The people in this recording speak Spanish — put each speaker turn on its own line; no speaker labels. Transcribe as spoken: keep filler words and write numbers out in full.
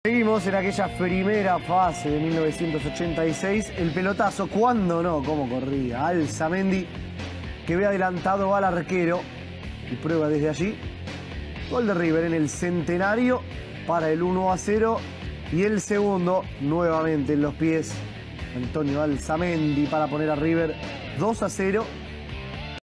Seguimos en aquella primera fase de mil novecientos ochenta y seis. El pelotazo, ¿cuándo no? ¿Cómo corría? Alzamendi, que ve adelantado al arquero y prueba desde allí. Gol de River en el centenario para el uno a cero. Y el segundo, nuevamente en los pies, Antonio Alzamendi, para poner a River dos a cero.